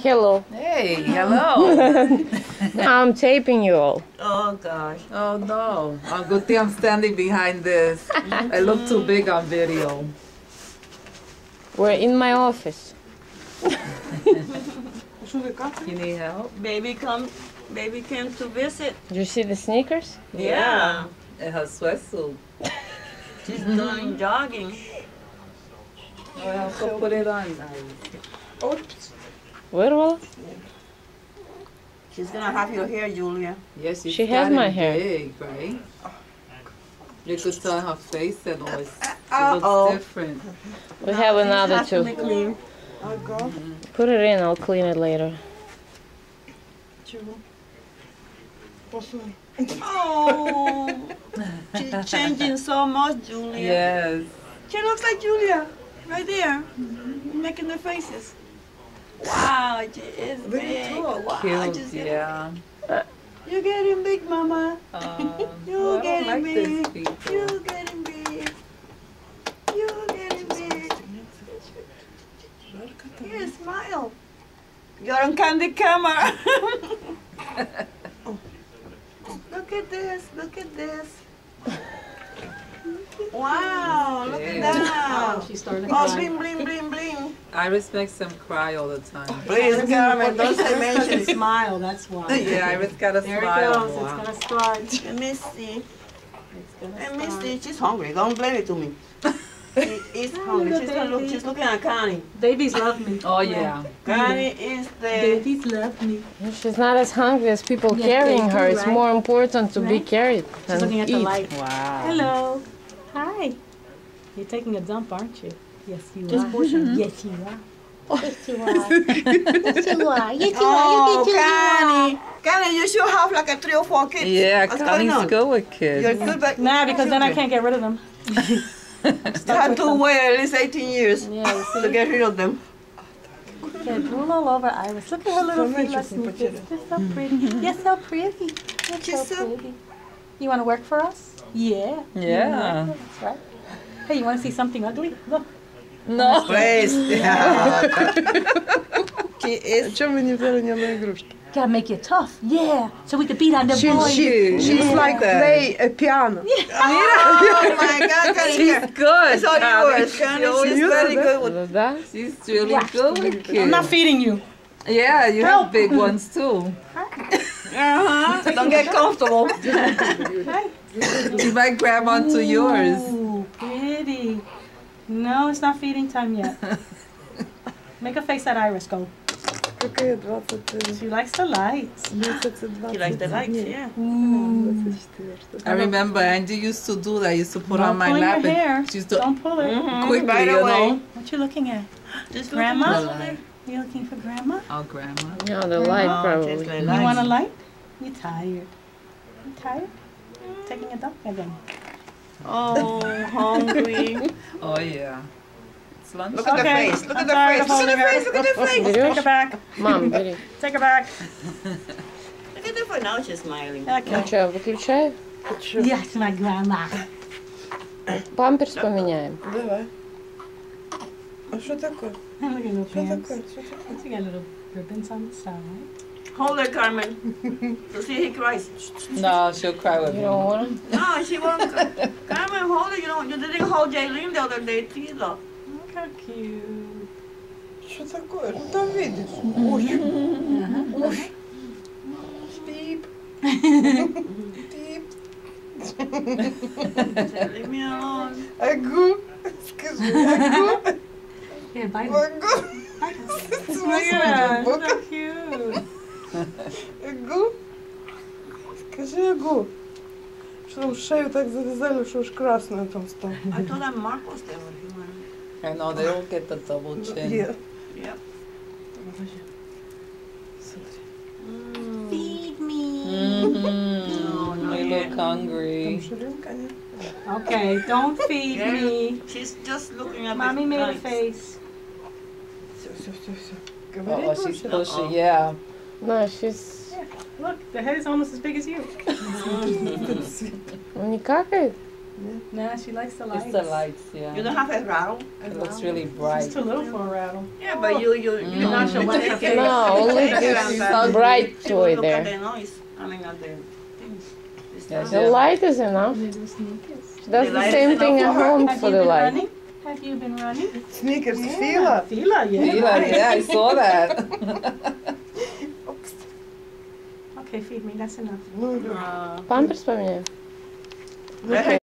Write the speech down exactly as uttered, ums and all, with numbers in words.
Hello. Hey, hello. I'm taping you all. Oh gosh. Oh no. Oh, good thing I'm standing behind this. I look too big on video. We're in my office. You need help? Baby come baby came to visit. Did you see the sneakers? Yeah. And her sweatsuit. She's doing jogging. Oh, yeah, so put it on. Where will? She's gonna have your hair, Julia. Yes, She has my hair. Big, right? You could tell her face and all. She Uh-oh. looks different. We have another Has to be two. clean. Put it in, I'll clean it later. Oh, she's changing so much, Julia. Yes. She looks like Julia, right there, making the faces. Wow, she is big. Wow, Cute, she's getting yeah. big. You're getting big, Mama. Uh, You're well, I don't getting like these big. people. You're getting big. You're getting big. Here, smile. You're on candy camera. Look at this. Look at this. Wow, look at Yeah. that. She started Oh, crying. bling, bling, bling, bling. Iris makes them cry all the time. Please, Carmen, don't say mention. Smile, that's why. Yeah, Iris got a There it smile. goes, Wow. it's gonna start. Let me see. It's gonna Let me start. see. She's hungry. Don't blame it to me. She is hungry. She's, gonna look, she's looking at Connie. Babies love me. Oh, yeah. Connie is the... Babies love me. She's not as hungry as people Yeah, carrying they her. do, It's right? more important to be Right? carried She's than looking at the eat. light. Wow. Hello. Hi. You're taking a dump, aren't you? Yes, you Just are. push her. Yes, you are. Yes, you are. Yes, you are. Yes, you Oh, are. Yes, Connie. Connie, you should have like a three or four kids. Yeah, What's going Connie's on? good with kids. You're good, but... Nah, because then I can't get rid of them. You have to wait at least eighteen years Yeah, you to see? get rid of them. They're drool all over Iris. Look at her little feet. Let's sneak it. You're so pretty. You're so pretty. You're She's so so- pretty. You want to work for us? Yeah. Yeah. That's right. Hey, you want to see something ugly? Look. No. Please. Yeah. She is... Чому ви не взяли ні одної ігрушки? Gotta make you tough. Yeah. So we could beat on the She, boys. she, she's like play a piano. Oh my God, Connie, She's here. good. It's all yours, Connie. Connie. She's very good with... Да? She's really Watch good the with I'm kids. not feeding you. Yeah, you have big ones too. Uh-huh. Don't get comfortable. Hi. She might grab onto yours. Ooh, pretty. No, it's not feeding time yet. Make a face at Iris. Go. Какая двадцать, She likes the lights. месяца She likes the lights, yeah. двадцать четыре, что-то. I remember Angie used to do that. I used to put Don't on my pull lap your hair. and she used to Don't pull it. Mhm, quickly, right you away. know. What you looking at? Just Grandma? looking The at light. You looking for grandma? Oh, grandma. No, the light Oh, probably. just like You lights. want a light? You tired? You tired? Taking a dump again. Oh, hungry. Oh, yeah. It's lunch. Look at the Okay, face. Look I'm at the tired face. of Look at the holding her. face. Look at the face. Take Берешь? her back. Мам, бери. Take her back. Look at the face. Now she's smiling. Ну Okay. что, выключаю? Yes, my grandma. Памперс поменяем. Давай. А что такое? Look at little Что pants. такое? Что такое? You got little ribbons on the side. Hold her, Carmen. To see he cries. No, she'll cry with You me. don't want 'em? No, she won't. Carmen, hold her. You know, you didn't hold Jaylene the other day either. Look how cute. Что такое? Ну там видишь. Ой. Ой. Пип. Пип. Leave me alone. Агу. Скажи, агу. Here, bite it. Агу. Oh my God, so cute. Агу. Скажи агу. Что там шею так завязали, что уж красная там стала. I told them Mark was there when he went. I know, they don't get the double chin. Yeah. Yep. Mm. Feed me. Mm-hmm. No, not We yet. look hungry. Там ширинка, нет? Okay, don't feed Yeah. me. She's just looking at Mommy the made a lights. face. Все, все, все, все. Говори Oh, she's больше. pushy, yeah. No, she's... Look, the head is almost as big as you. Он не какает? Nah, she likes the lights. It's the lights, You yeah. don't have a rattle? It looks really bright. It's too little for a rattle. Yeah, but you, you, you Mm. know, so what's your favorite? No, only this bright toy Look at there. the noise. I mean, at the things. This Yes, The yeah. light is enough. Little sneakers. She does The the light same is thing at enough for her? home Have for you the been light. running? Have you been running? Sneakers, Yeah, Fila. Fila, yeah. Fila, right. yeah, I saw that. Okay, feed me, that's enough. Ну, Uh, Памперс поменяем? let her